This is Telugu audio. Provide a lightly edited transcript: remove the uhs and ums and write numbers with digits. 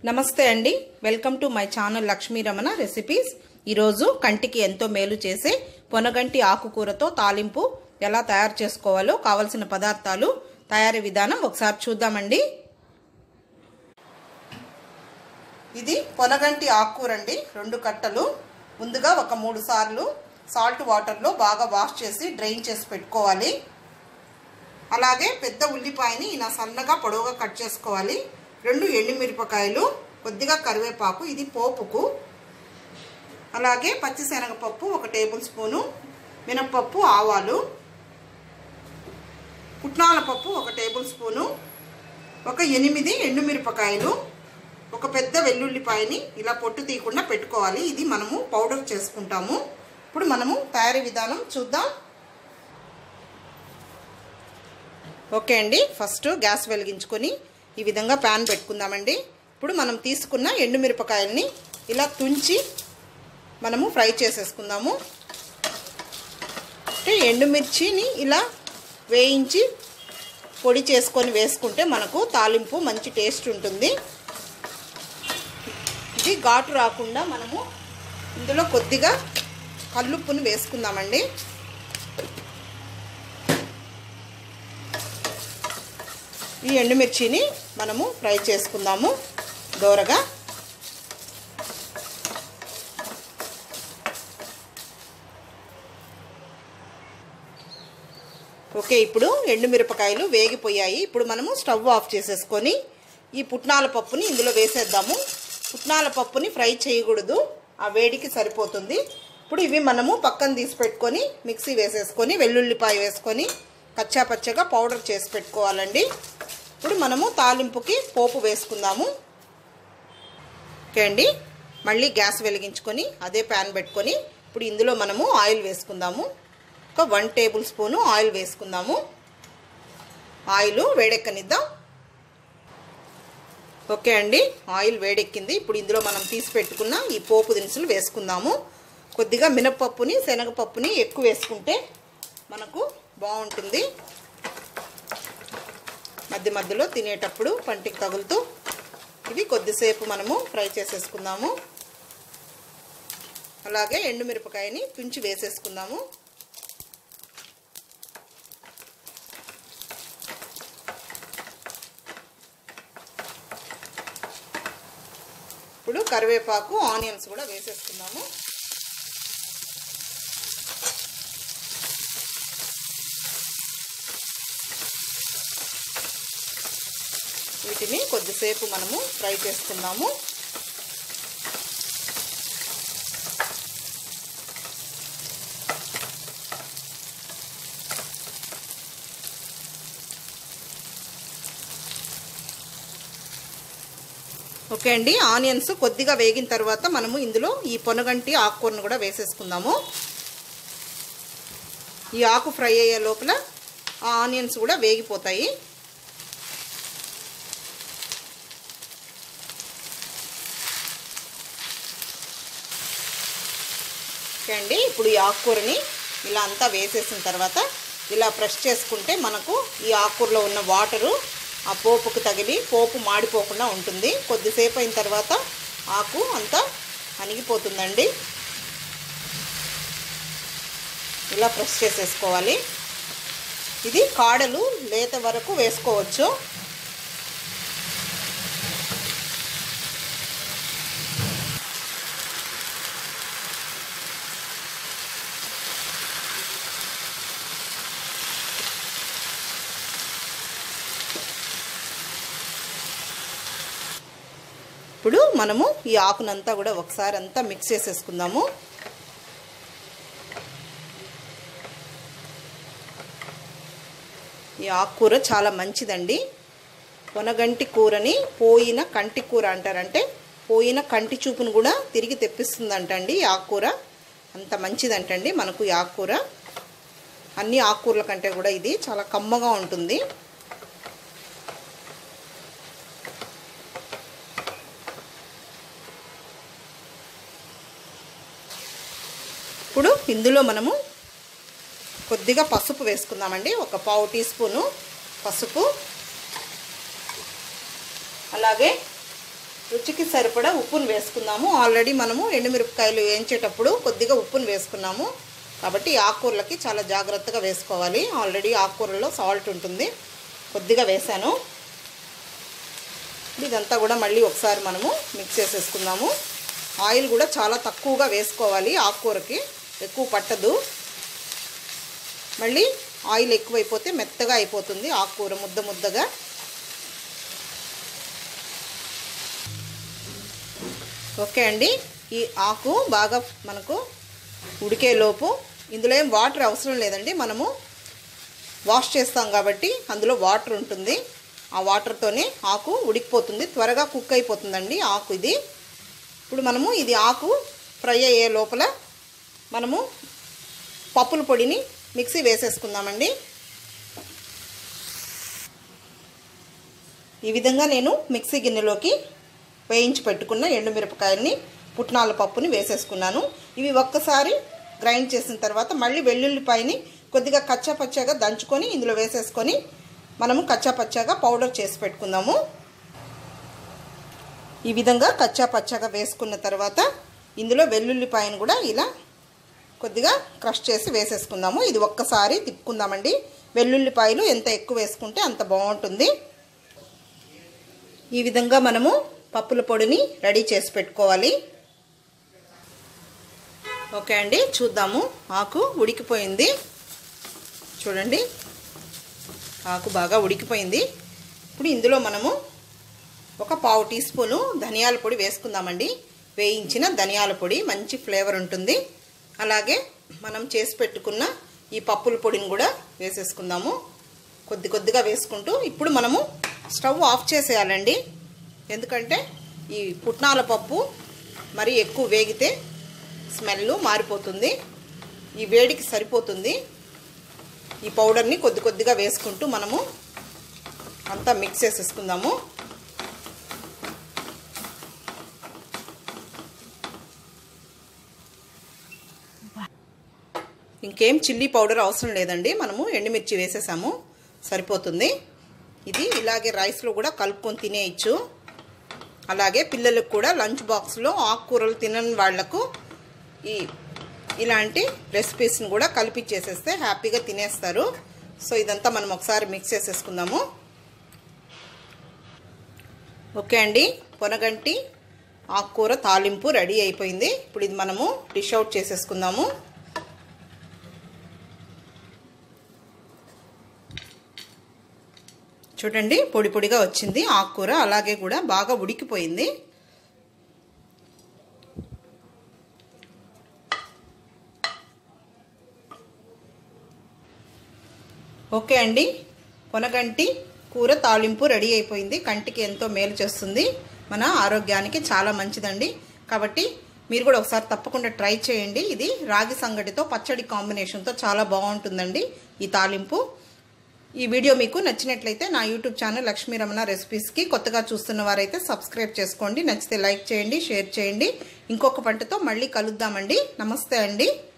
నమస్తే అండి, welcome to my channel Lakshmi Ramana recipes. ఈరోజు కంటికి ఎంతో మేలు చేసే పొనగంటి ఆకుకూరతో తాలింపు ఎలా తయారు చేసుకోవాలో కావలసిన పదార్థాలు, తయారీ విధానం ఒకసారి చూద్దామండి. ఇది పొనగంటి ఆకుకూర అండి, 2 కట్టలు. ముందుగా ఒక 3 సార్లు సాల్ట్ వాటర్లో బాగా వాష్ చేసి డ్రైన్ చేసి పెట్టుకోవాలి. అలాగే పెద్ద ఉల్లిపాయని ఇలా సన్నగా పొడవుగా కట్ చేసుకోవాలి. 2 ఎండుమిరపకాయలు, కొద్దిగా కరివేపాకు, ఇది పోపుకు. అలాగే పచ్చిశనగపప్పు 1 టేబుల్ స్పూను, మినప్పప్పు, ఆవాలు, పుట్నాల పప్పు 1 టేబుల్ స్పూను, ఒక 8 ఎండుమిరపకాయలు, ఒక పెద్ద వెల్లుల్లిపాయని ఇలా పొట్టు తీయకుండా పెట్టుకోవాలి. ఇది మనము పౌడర్ చేసుకుంటాము. ఇప్పుడు మనము తయారీ విధానం చూద్దాం. ఓకే అండి, ఫస్ట్ గ్యాస్ వెలిగించుకొని ఈ విధంగా ప్యాన్ పెట్టుకుందామండి. ఇప్పుడు మనం తీసుకున్న ఎండుమిరపకాయలని ఇలా తుంచి మనము ఫ్రై చేసేసుకుందాము. అంటే ఎండుమిర్చిని ఇలా వేయించి పొడి చేసుకొని వేసుకుంటే మనకు తాలింపు మంచి టేస్ట్ ఉంటుంది. ఇది ఘాటు రాకుండా మనము ఇందులో కొద్దిగా కల్లుప్పుని వేసుకుందామండి. ఈ ఎండుమిర్చిని మనము ఫ్రై చేసుకుందాము దోరగా. ఓకే, ఇప్పుడు ఎండుమిరపకాయలు వేగిపోయాయి. ఇప్పుడు మనము స్టవ్ ఆఫ్ చేసేసుకొని ఈ పుట్నాల పప్పుని ఇందులో వేసేద్దాము. పుట్నాల పప్పుని ఫ్రై చేయకూడదు, ఆ వేడికి సరిపోతుంది. ఇప్పుడు ఇవి మనము పక్కన తీసి పెట్టుకొని మిక్సీ వేసేసుకొని వెల్లుల్లిపాయ వేసుకొని కచ్చా పచ్చగా పౌడర్ చేసి పెట్టుకోవాలండి. ఇప్పుడు మనము తాలింపుకి పోపు వేసుకుందాము. ఓకే అండి, మళ్ళీ గ్యాస్ వెలిగించుకొని అదే ప్యాన్ పెట్టుకొని ఇప్పుడు ఇందులో మనము ఆయిల్ వేసుకుందాము. ఒక 1 టేబుల్ స్పూను ఆయిల్ వేసుకుందాము. ఆయిల్ వేడెక్కనిద్దాం. ఓకే అండి, ఆయిల్ వేడెక్కింది. ఇప్పుడు ఇందులో మనం తీసి పెట్టుకున్న ఈ పోపు దినుసులు వేసుకుందాము. కొద్దిగా మినపప్పుని, శనగపప్పుని ఎక్కువ వేసుకుంటే మనకు బాగుంటుంది. మధ్య మధ్యలో తినేటప్పుడు పంటికి తగులుతూ ఇవి కొద్దిసేపు మనము ఫ్రై చేసేసుకుందాము. అలాగే ఎండుమిరపకాయని తుంచి వేసేసుకుందాము. ఇప్పుడు కరివేపాకు, ఆనియన్స్ కూడా వేసేసుకుందాము. వీటిని కొద్దిసేపు మనము ఫ్రై చేసుకుందాము. ఓకే అండి, ఆనియన్స్ కొద్దిగా వేగిన తర్వాత మనము ఇందులో ఈ పొనగంటి ఆకుకూరను కూడా వేసేసుకుందాము. ఈ ఆకు ఫ్రై అయ్యే లోపల ఆ ఆనియన్స్ కూడా వేగిపోతాయి. ఓకే అండి, ఇప్పుడు ఈ ఆకుకూరని ఇలా అంతా వేసేసిన తర్వాత ఇలా ప్రెస్ చేసుకుంటే మనకు ఈ ఆకుకూరలో ఉన్న వాటరు ఆ పోపుకు తగిలి పోపు మాడిపోకుండా ఉంటుంది. కొద్దిసేపు అయిన తర్వాత ఆకు అంతా అణిగిపోతుందండి. ఇలా ప్రెస్ చేసేసుకోవాలి. ఇది కాడలు లేత వరకు వేసుకోవచ్చు. ఇప్పుడు మనము ఈ ఆకునంతా కూడా ఒకసారి అంతా మిక్స్ చేసేసుకుందాము. ఈ ఆకుకూర చాలా మంచిదండి. పొనగంటి కూరని పోయిన కంటి కూర అంటారంటే పోయిన కంటి చూపును కూడా తిరిగి తెప్పిస్తుందంటండి ఈ ఆకుకూర. అంత మంచిదంటండి మనకు ఈ ఆకుకూర. అన్ని ఆకుకూరల కంటే కూడా ఇది చాలా కమ్మగా ఉంటుంది. ఇప్పుడు ఇందులో మనము కొద్దిగా పసుపు వేసుకుందామండి. ఒక 1/2 టీ స్పూను పసుపు, అలాగే రుచికి సరిపడా ఉప్పును వేసుకుందాము. ఆల్రెడీ మనము ఎండుమిరపకాయలు వేయించేటప్పుడు కొద్దిగా ఉప్పును వేసుకున్నాము కాబట్టి ఆకుకూరలకి చాలా జాగ్రత్తగా వేసుకోవాలి. ఆల్రెడీ ఆకుకూరల్లో సాల్ట్ ఉంటుంది, కొద్దిగా వేసాను. ఇదంతా కూడా మళ్ళీ ఒకసారి మనము మిక్స్ చేసేసుకుందాము. ఆయిల్ కూడా చాలా తక్కువగా వేసుకోవాలి, ఆకుకూరకి ఎక్కువ పట్టదు. మళ్ళీ ఆయిల్ ఎక్కువైపోతే మెత్తగా అయిపోతుంది ఆకుకూర, ముద్ద ముద్దగా. ఓకే అండి, ఈ ఆకు బాగా మనకు ఉడికేలోపు ఇందులో ఏం వాటర్ అవసరం లేదండి. మనము వాష్ చేస్తాం కాబట్టి అందులో వాటర్ ఉంటుంది. ఆ వాటర్తోనే ఆకు ఉడికిపోతుంది, త్వరగా కుక్ అయిపోతుందండి ఆకు ఇది. ఇప్పుడు మనము ఇది ఆకు ఫ్రై అయ్యే లోపల మనము పప్పుల పొడిని మిక్సీ వేసేసుకుందామండి. ఈ విధంగా నేను మిక్సీ గిన్నెలోకి వేయించి పెట్టుకున్న ఎండుమిరపకాయల్ని, పుట్నాల పప్పుని వేసేసుకున్నాను. ఇవి ఒక్కసారి గ్రైండ్ చేసిన తర్వాత మళ్ళీ వెల్లుల్లిపాయని కొద్దిగా కచ్చాపచ్చాగా దంచుకొని ఇందులో వేసేసుకొని మనము కచ్చాపచ్చాగా పౌడర్ చేసి పెట్టుకుందాము. ఈ విధంగా కచ్చాపచ్చాగా వేసుకున్న తర్వాత ఇందులో వెల్లుల్లిపాయను కూడా ఇలా కొద్దిగా క్రష్ చేసి వేసేసుకుందాము. ఇది ఒక్కసారి తిప్పుకుందామండి. వెల్లుల్లిపాయలు ఎంత ఎక్కువ వేసుకుంటే అంత బాగుంటుంది. ఈ విధంగా మనము పప్పుల పొడిని రెడీ చేసి పెట్టుకోవాలి. ఓకే అండి, చూద్దాము. ఆకు ఉడికిపోయింది చూడండి, ఆకు బాగా ఉడికిపోయింది. ఇప్పుడు ఇందులో మనము ఒక పావు టీ స్పూను ధనియాల పొడి వేసుకుందామండి. వేయించిన ధనియాల పొడి మంచి ఫ్లేవర్ ఉంటుంది. అలాగే మనం చేసి పెట్టుకున్న ఈ పప్పుల పొడిని కూడా వేసేసుకుందాము, కొద్ది కొద్దిగా వేసుకుంటూ. ఇప్పుడు మనము స్టవ్ ఆఫ్ చేసేయాలండి, ఎందుకంటే ఈ పుట్నాల పప్పు మరి ఎక్కువ వేగితే స్మెల్ మారిపోతుంది. ఈ వేడికి సరిపోతుంది. ఈ పౌడర్ని కొద్ది కొద్దిగా వేసుకుంటూ మనము అంతా మిక్స్ చేసేసుకుందాము. ఇంకేం చిల్లీ పౌడర్ అవసరం లేదండి, మనము ఎండుమిర్చి వేసేసాము, సరిపోతుంది. ఇది ఇలాగే రైస్లో కూడా కలుపుకొని తినేయచ్చు. అలాగే పిల్లలకు కూడా లంచ్ బాక్స్లో ఆకుకూరలు తినని వాళ్లకు ఇలాంటి రెసిపీస్ని కూడా కలిపిచ్చేసేస్తే హ్యాపీగా తినేస్తారు. సో ఇదంతా మనం ఒకసారి మిక్స్ చేసేసుకుందాము. ఓకే అండి, పొనగంటి ఆకుకూర తాలింపు రెడీ అయిపోయింది. ఇప్పుడు ఇది మనము డిష్ అవుట్ చేసేసుకుందాము. చూడండి, పొడి పొడిగా వచ్చింది ఆకుకూర, అలాగే కూడా బాగా ఉడికిపోయింది. ఓకే అండి, పొనగంటి కూర తాలింపు రెడీ అయిపోయింది. కంటికి ఎంతో మేలు చేస్తుంది, మన ఆరోగ్యానికి చాలా మంచిదండి. కాబట్టి మీరు కూడా ఒకసారి తప్పకుండా ట్రై చేయండి. ఇది రాగి సంగటితో పచ్చడి కాంబినేషన్తో చాలా బాగుంటుందండి ఈ తాలింపు. ఈ వీడియో మీకు నచ్చినట్లయితే నా యూట్యూబ్ ఛానల్ లక్ష్మీ రమణ రెసిపీస్కి కొత్తగా చూస్తున్న వారైతే సబ్స్క్రైబ్ చేసుకోండి. నచ్చితే లైక్ చేయండి, షేర్ చేయండి. ఇంకొక వంటతో మళ్ళీ కలుద్దామండి. నమస్తే అండి.